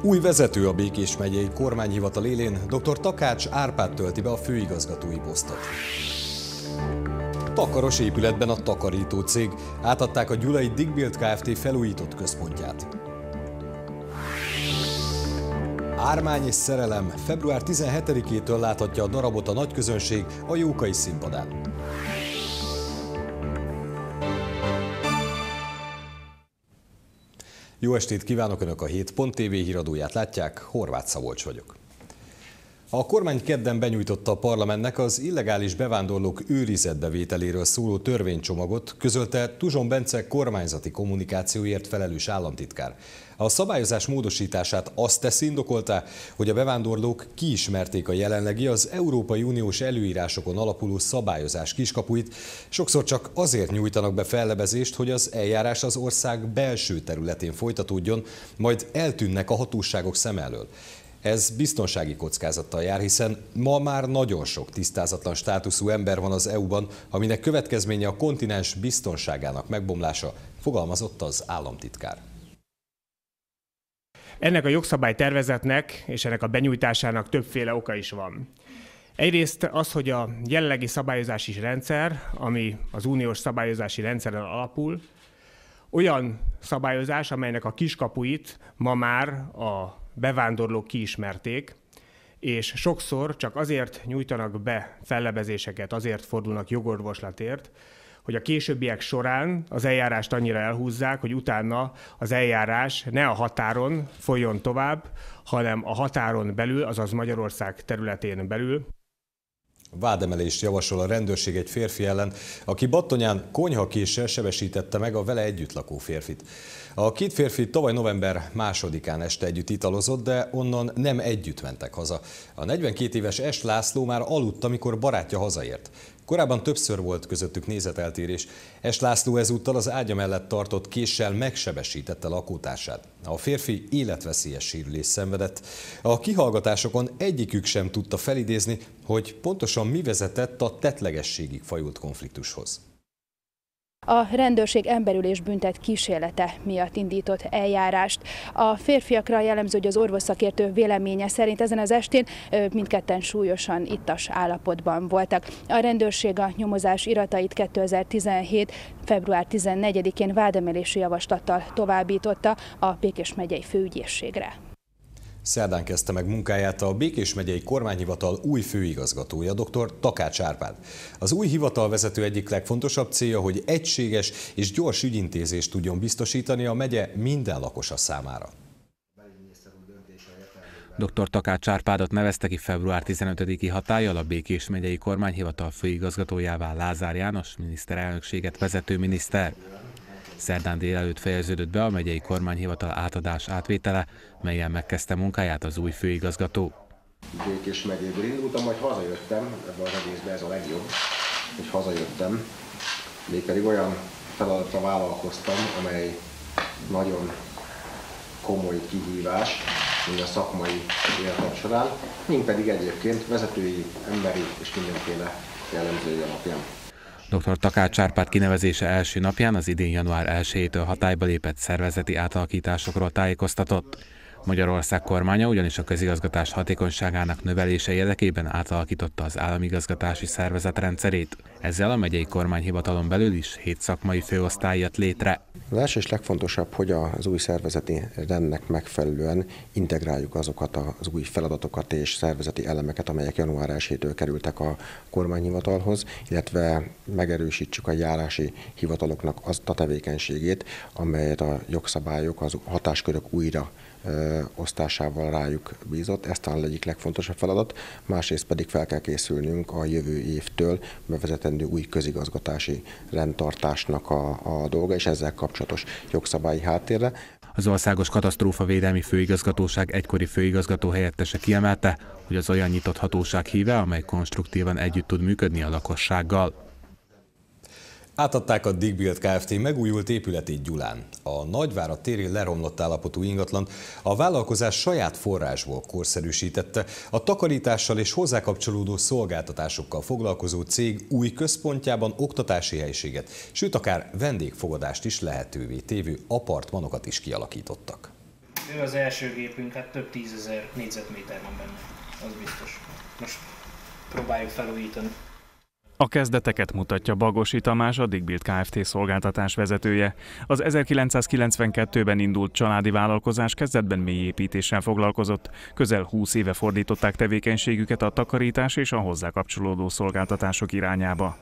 Új vezető a Békés megyei kormányhivatal élén, dr. Takács Árpád tölti be a főigazgatói posztot. Takaros épületben a takarító cég, átadták a gyulai Digbild Kft. Felújított központját. Ármány és szerelem, február 17-től láthatja a darabot a nagyközönség a Jókai színpadán. Jó estét kívánok! Önök a Hét.tv híradóját látják, Horváth Szabolcs vagyok. A kormány kedden benyújtotta a parlamentnek az illegális bevándorlók őrizetbevételéről szóló törvénycsomagot, közölte Tuzson Bence kormányzati kommunikációért felelős államtitkár. A szabályozás módosítását azt teszi indokoltá, hogy a bevándorlók kiismerték a jelenlegi az Európai Uniós előírásokon alapuló szabályozás kiskapuit, sokszor csak azért nyújtanak be fellebezést, hogy az eljárás az ország belső területén folytatódjon, majd eltűnnek a hatóságok szem elől. Ez biztonsági kockázattal jár, hiszen ma már nagyon sok tisztázatlan státuszú ember van az EU-ban, aminek következménye a kontinens biztonságának megbomlása, fogalmazott az államtitkár. Ennek a jogszabálytervezetnek és ennek a benyújtásának többféle oka is van. Egyrészt az, hogy a jelenlegi szabályozási rendszer, ami az uniós szabályozási rendszeren alapul, olyan szabályozás, amelynek a kiskapuit ma már a bevándorlók kiismerték, és sokszor csak azért nyújtanak be fellebezéseket, azért fordulnak jogorvoslatért, hogy a későbbiek során az eljárást annyira elhúzzák, hogy utána az eljárás ne a határon folyjon tovább, hanem a határon belül, azaz Magyarország területén belül. Vádemelést javasol a rendőrség egy férfi ellen, aki Battonyán konyhakéssel sebesítette meg a vele együtt lakó férfit. A két férfi tavaly november 2-án este együtt italozott, de onnan nem együtt mentek haza. A 42 éves Es László már aludt, amikor barátja hazaért. Korábban többször volt közöttük nézeteltérés. Es László ezúttal az ágya mellett tartott késsel megsebesítette lakótársát. A férfi életveszélyes sérülést szenvedett. A kihallgatásokon egyikük sem tudta felidézni, hogy pontosan mi vezetett a tettlegességig fajult konfliktushoz. A rendőrség emberülés büntet kísérlete miatt indított eljárást. A férfiakra jellemző, hogy az orvosszakértő véleménye szerint ezen az estén mindketten súlyosan ittas állapotban voltak. A rendőrség a nyomozás iratait 2017. február 14-én vádemelési javaslattal továbbította a Békés megyei főügyészségre. Szerdán kezdte meg munkáját a Békés megyei kormányhivatal új főigazgatója, dr. Takács Árpád. Az új hivatalvezető egyik legfontosabb célja, hogy egységes és gyors ügyintézést tudjon biztosítani a megye minden lakosa számára. Dr. Takács Árpádot nevezte ki február 15-i hatállyal a Békés megyei kormányhivatal főigazgatójává Lázár János miniszterelnökséget vezető miniszter. Szerdán délelőtt fejeződött be a megyei kormányhivatal átadás átvétele, melyen megkezdte munkáját az új főigazgató. Békés megyéből indultam, majd hazajöttem, ebben az egészben ez a legjobb, hogy hazajöttem. Mégpedig olyan feladatra vállalkoztam, amely nagyon komoly kihívás, mind a szakmai életem során, mind pedig egyébként vezetői, emberi és mindenféle jellemzői alapján. Dr. Takács Árpád kinevezése első napján az idén január 1-től hatályba lépett szervezeti átalakításokról tájékoztatott. Magyarország kormánya ugyanis a közigazgatás hatékonyságának növelése érdekében átalakította az államigazgatási szervezet rendszerét. Ezzel a megyei kormányhivatalon belül is 7 szakmai főosztály jött létre. Az első és legfontosabb, hogy az új szervezeti rendnek megfelelően integráljuk azokat az új feladatokat és szervezeti elemeket, amelyek január 1-től kerültek a kormányhivatalhoz, illetve megerősítsük a járási hivataloknak azt a tevékenységét, amelyet a jogszabályok, az hatáskörök újra osztásával rájuk bízott. Ez talán egyik legfontosabb feladat, másrészt pedig fel kell készülnünk a jövő évtől bevezetendő új közigazgatási rendtartásnak a dolga, és ezzel kapcsolatos jogszabályi háttérre. Az Országos Katasztrófavédelmi Főigazgatóság egykori főigazgató helyettese kiemelte, hogy az olyan nyitott hatóság híve, amely konstruktívan együtt tud működni a lakossággal. Átadták a Digbild Kft. Megújult épületét Gyulán. A Nagyvárad térén leromlott állapotú ingatlan a vállalkozás saját forrásból korszerűsítette, a takarítással és hozzá kapcsolódó szolgáltatásokkal foglalkozó cég új központjában oktatási helyiséget, sőt akár vendégfogadást is lehetővé tévő apartmanokat is kialakítottak. Ő az első gépünk, hát több 10 000 négyzetméter van benne, az biztos. Most próbáljuk felújítani. A kezdeteket mutatja Bagosi Tamás, a Digbild Kft. Szolgáltatás vezetője. Az 1992-ben indult családi vállalkozás kezdetben mélyépítéssel foglalkozott. Közel 20 éve fordították tevékenységüket a takarítás és a hozzá kapcsolódó szolgáltatások irányába.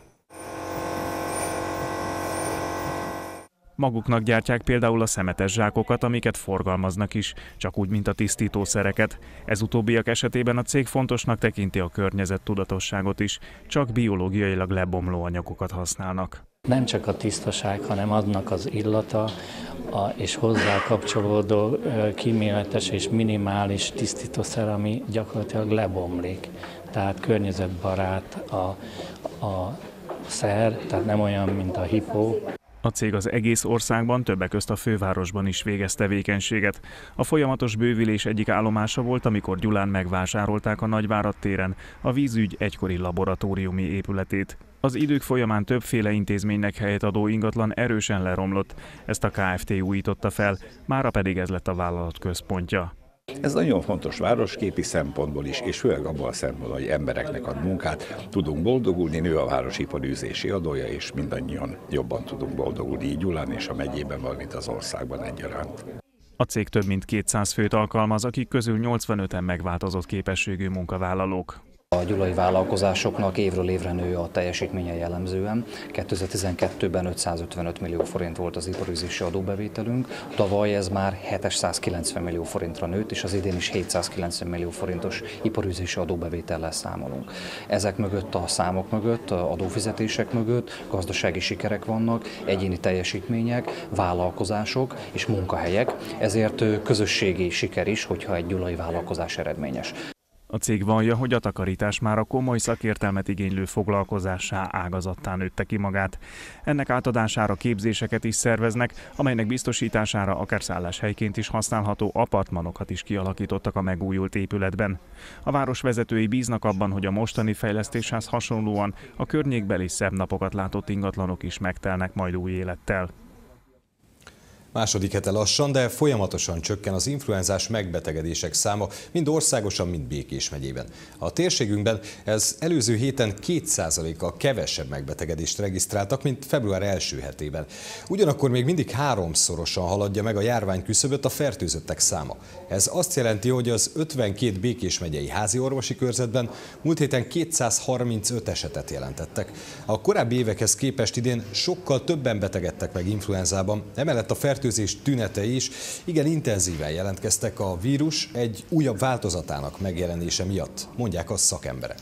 Maguknak gyártják például a szemetes zsákokat, amiket forgalmaznak is, csak úgy, mint a tisztítószereket. Ez utóbbiak esetében a cég fontosnak tekinti a környezettudatosságot is, csak biológiailag lebomló anyagokat használnak. Nem csak a tisztaság, hanem annak az illata és hozzá kapcsolódó kíméletes és minimális tisztítószer, ami gyakorlatilag lebomlik. Tehát környezetbarát a szer, tehát nem olyan, mint a hipó. A cég az egész országban, többek közt a fővárosban is végez tevékenységet. A folyamatos bővülés egyik állomása volt, amikor Gyulán megvásárolták a Nagyvárad téren a vízügy egykori laboratóriumi épületét. Az idők folyamán többféle intézménynek helyet adó ingatlan erősen leromlott, ezt a Kft. Újította fel, mára pedig ez lett a vállalat központja. Ez nagyon fontos városképi szempontból is, és főleg abban a szempontból, hogy embereknek ad munkát, tudunk boldogulni, nő a városiparűzési adója, és mindannyian jobban tudunk boldogulni így Gyulán és a megyében, valamint az országban egyaránt. A cég több mint 200 főt alkalmaz, akik közül 85-en megváltozott képességű munkavállalók. A gyulai vállalkozásoknak évről évre nő a teljesítménye jellemzően. 2012-ben 555 millió forint volt az iparűzési adóbevételünk, tavaly ez már 790 millió forintra nőtt, és az idén is 790 millió forintos iparűzési adóbevétellel számolunk. Ezek mögött a számok mögött, adófizetések mögött gazdasági sikerek vannak, egyéni teljesítmények, vállalkozások és munkahelyek, ezért közösségi siker is, hogyha egy gyulai vállalkozás eredményes. A cég vallja, hogy a takarítás már a komoly szakértelmet igénylő foglalkozássá, ágazattá nőtte ki magát. Ennek átadására képzéseket is szerveznek, amelynek biztosítására akár szálláshelyként is használható apartmanokat is kialakítottak a megújult épületben. A város vezetői bíznak abban, hogy a mostani fejlesztéshez hasonlóan a környékbeli szebb napokat látott ingatlanok is megtelnek majd új élettel. Második hete lassan, de folyamatosan csökken az influenzás megbetegedések száma, mind országosan, mind Békés megyében. A térségünkben ez előző héten 2%-kal kevesebb megbetegedést regisztráltak, mint február első hetében. Ugyanakkor még mindig 3-szorosan haladja meg a járvány küszöböt a fertőzöttek száma. Ez azt jelenti, hogy az 52 Békés megyei házi orvosi körzetben múlt héten 235 esetet jelentettek. A korábbi évekhez képest idén sokkal többen betegedtek meg influenzában, emellett a fertőzés tünetei is igen intenzíven jelentkeztek a vírus egy újabb változatának megjelenése miatt, mondják a szakemberek.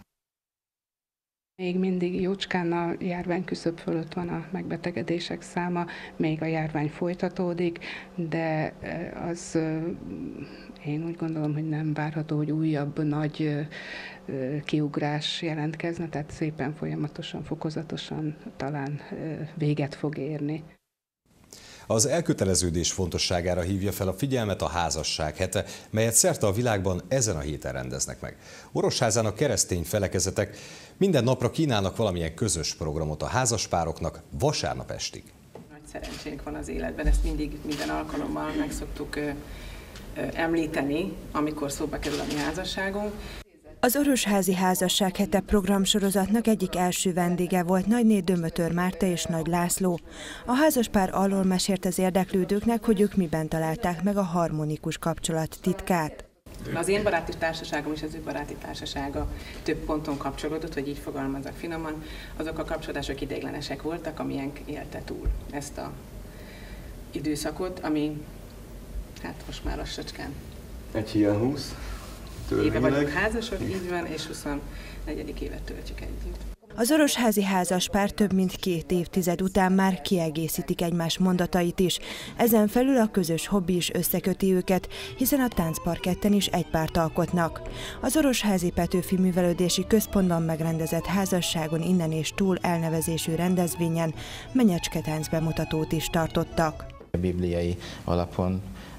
Még mindig jócskán a járvány küszöb fölött van a megbetegedések száma, még a járvány folytatódik, de az én úgy gondolom, hogy nem várható, hogy újabb nagy kiugrás jelentkezne, tehát szépen folyamatosan, fokozatosan talán véget fog érni. Az elköteleződés fontosságára hívja fel a figyelmet a házasság hete, melyet szerte a világban ezen a héten rendeznek meg. Orosházán a keresztény felekezetek minden napra kínálnak valamilyen közös programot a házaspároknak vasárnap estig. Nagy szerencsénk van az életben, ezt mindig minden alkalommal meg szoktuk említeni, amikor szóba kerül a mi házasságunk. Az Orosházi Házasság hete programsorozatnak egyik első vendége volt Nagyné Dömötör Márta és Nagy László. A házaspár arról mesélt az érdeklődőknek, hogy ők miben találták meg a harmonikus kapcsolat titkát. Az én baráti társaságom és az ő baráti társasága több ponton kapcsolódott, hogy így fogalmazzak finoman. Azok a kapcsolódások ideiglenesek voltak, amilyen élte túl ezt az időszakot, ami hát most már lassacskán. Egy hiány 20. Éve vagyunk házasok, így van, és 24. évet töltjük együtt. Az orosházi házaspár több mint 2 évtized után már kiegészítik egymás mondatait is. Ezen felül a közös hobbi is összeköti őket, hiszen a táncparketten is egy párt alkotnak. Az Orosházi Petőfi Művelődési Központban megrendezett házasságon innen és túl elnevezésű rendezvényen menyecske táncbemutatót is tartottak. A bibliai alapon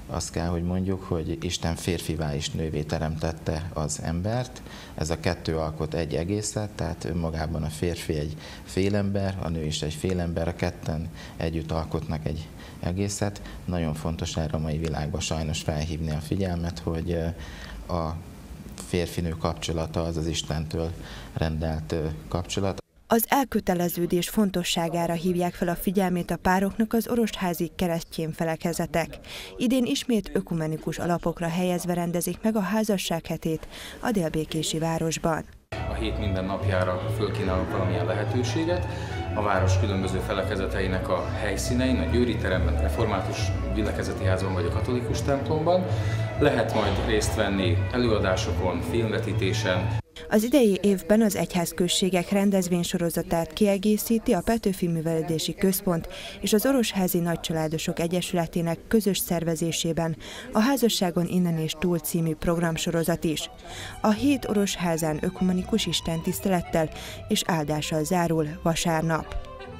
Azt kell, hogy mondjuk, hogy Isten férfivá és nővé teremtette az embert. Ez a kettő alkot egy egészet, tehát önmagában a férfi egy félember, a nő is egy félember, a ketten együtt alkotnak egy egészet. Nagyon fontos erre a mai világban sajnos felhívni a figyelmet, hogy a férfinő kapcsolata az az Istentől rendelt kapcsolat. Az elköteleződés fontosságára hívják fel a figyelmét a pároknak az orosházi keresztény felekezetek. Idén ismét ökumenikus alapokra helyezve rendezik meg a házasság hetét a délbékési városban. A hét minden napjára fölkínálunk valamilyen lehetőséget. A város különböző felekezeteinek a helyszínein, a Győri teremben, a református gyülekezeti házban vagy a katolikus templomban lehet majd részt venni előadásokon, filmvetítésen. Az idei évben az egyházközségek rendezvénysorozatát kiegészíti a Petőfi Művelődési Központ és az Orosházi Nagycsaládosok Egyesületének közös szervezésében a Házasságon innen és túl című programsorozat is. A hét Orosházán ökumenikus istentisztelettel és áldással zárul vasárnap.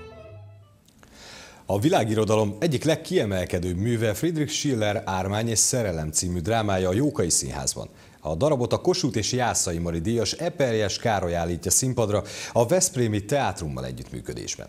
A világirodalom egyik legkiemelkedőbb műve Friedrich Schiller Ármány és szerelem című drámája a Jókai Színházban. A darabot a Kossuth és Jászai Mari díjas Eperjes Károly állítja színpadra a Veszprémi Teátrummal együttműködésben.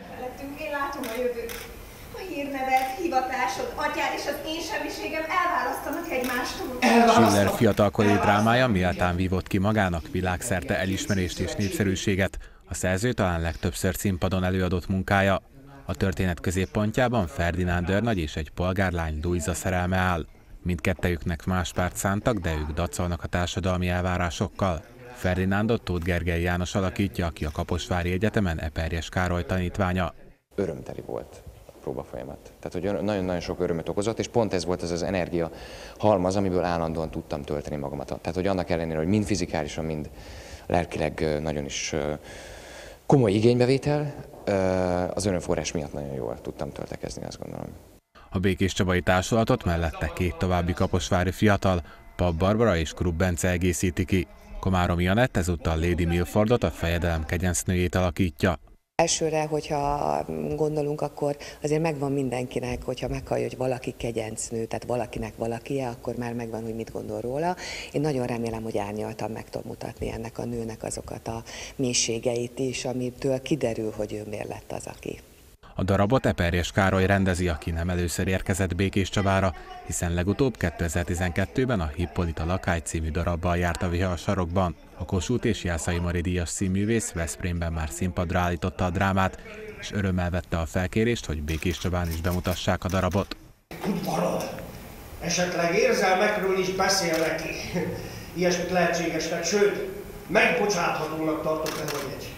Én látom a jövőt. A hírneved, hivatásod, atyád és az én semmiségem elválasztanak egymástól. Schiller fiatalkori drámája méltán vívott ki magának világszerte elismerést és népszerűséget. A szerző talán legtöbbször színpadon előadott munkája. A történet középpontjában Ferdinánd őrnagy és egy polgárlány, Luisa szerelme áll. Mindkettejüknek más párt szántak, de ők dacolnak a társadalmi elvárásokkal. Ferdinándot Tóth Gergely János alakítja, aki a Kaposvári Egyetemen Eperjes Károly tanítványa. Örömteli volt a próbafolyamat. Tehát, hogy nagyon-nagyon sok örömöt okozott, és pont ez volt az energia halmaz, amiből állandóan tudtam tölteni magamat. Tehát, hogy annak ellenére, hogy mind fizikálisan, mind lelkileg nagyon is komoly igénybevétel, az örömforrás miatt nagyon jól tudtam töltekezni, azt gondolom. A Békés Csabai társulatot mellette két további kaposvári fiatal, Papp Barbara és Krupp Bence egészíti ki. Komáromi Anett ezúttal Lady Milfordot, a fejedelem kegyencnőjét alakítja. Elsőre, hogyha gondolunk, akkor azért megvan mindenkinek, hogyha meghallja, hogy valaki kegyencnő, tehát valakinek valakije, akkor már megvan, hogy mit gondol róla. Én nagyon remélem, hogy árnyaltan meg tudom mutatni ennek a nőnek azokat a mélységeit is, amitől kiderül, hogy ő miért lett az, aki. A darabot Eperjes Károly rendezi, aki nem először érkezett Békés Csabára, hiszen legutóbb 2012-ben a Hippolyta Lakály című darabbal járt a viharsarokban. A Kossuth és Jászai Mari díjas színművész Veszprémben már színpadra állította a drámát, és örömmel vette a felkérést, hogy Békés Csabán is bemutassák a darabot. Udvarod! Esetleg érzelmekről is beszél neki. Ilyesmit lehetségesnek, sőt, megbocsáthatónak tartok el, hogy egy.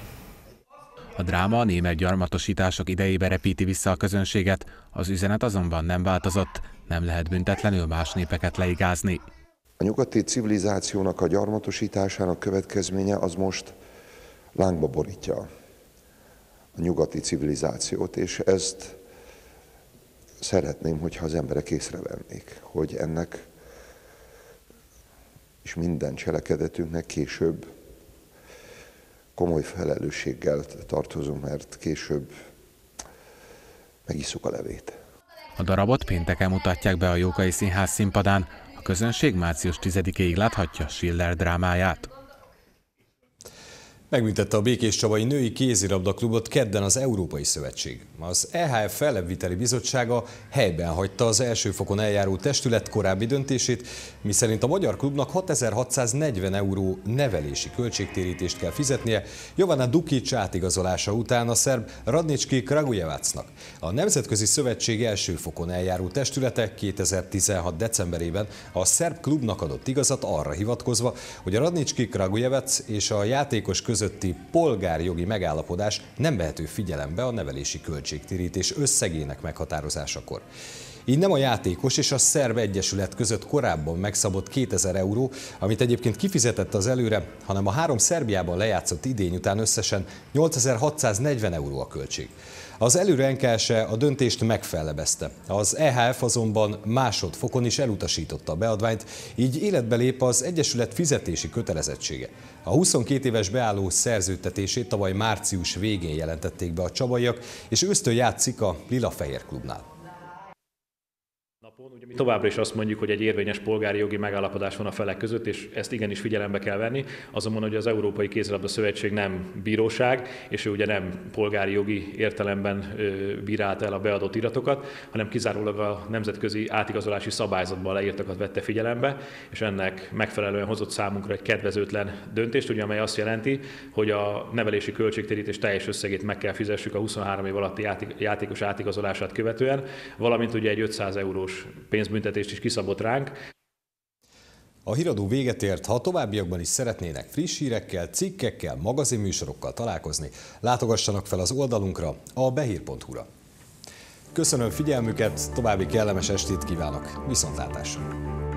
A dráma a német gyarmatosítások idejébe repíti vissza a közönséget, az üzenet azonban nem változott, nem lehet büntetlenül más népeket leigázni. A nyugati civilizációnak a gyarmatosításának következménye az most lángba borítja a nyugati civilizációt, és ezt szeretném, hogyha az emberek észrevennék, hogy ennek és minden cselekedetünknek később komoly felelősséggel tartozunk, mert később megisszuk a levét. A darabot pénteken mutatják be a Jókai Színház színpadán. A közönség március 10-ig láthatja Schiller drámáját. Megbüntette a Békés Csabai Női Kézilabda Klubot kedden az Európai Szövetség. Az EHF Fellebbviteli Bizottsága helyben hagyta az első fokon eljáró testület korábbi döntését, miszerint a magyar klubnak 6640 euró nevelési költségtérítést kell fizetnie Jovana Dukic átigazolása után a szerb Radnički Kragujevacnak. A Nemzetközi Szövetség első fokon eljáró testülete 2016. decemberében a szerb klubnak adott igazat arra hivatkozva, hogy a Radnički Kragujevac és a játékos közötti polgárjogi megállapodás nem vehető figyelembe a nevelési költségtérítés összegének meghatározásakor. Így nem a játékos és a szerb egyesület között korábban megszabott 2000 euró, amit egyébként kifizetett az előre, hanem a 3 Szerbiában lejátszott idény után összesen 8640 euró a költség. Az előre NKS-e a döntést megfellebezte. Az EHF azonban másodfokon is elutasította a beadványt, így életbe lép az egyesület fizetési kötelezettsége. A 22 éves beálló szerződtetését tavaly március végén jelentették be a csabaiak, és ősztől játszik a Lila Fehér klubnál. Továbbra is azt mondjuk, hogy egy érvényes polgári jogi megállapodás van a felek között, és ezt igenis figyelembe kell venni. Azonban, hogy az Európai Kézilabda Szövetség nem bíróság, és ő ugye nem polgári jogi értelemben bírálta el a beadott iratokat, hanem kizárólag a nemzetközi átigazolási szabályzatban leírtakat vette figyelembe, és ennek megfelelően hozott számunkra egy kedvezőtlen döntést, ugye, amely azt jelenti, hogy a nevelési költségtérítés teljes összegét meg kell fizessük a 23 év alatti játékos átigazolását követően, valamint ugye egy 500 eurós pénzbüntetést is kiszabott ránk. A híradó véget ért, ha a továbbiakban is szeretnének friss hírekkel, cikkekkel, magazinműsorokkal találkozni, látogassanak fel az oldalunkra, a behír.hu-ra. Köszönöm figyelmüket, további kellemes estét kívánok, viszontlátásra!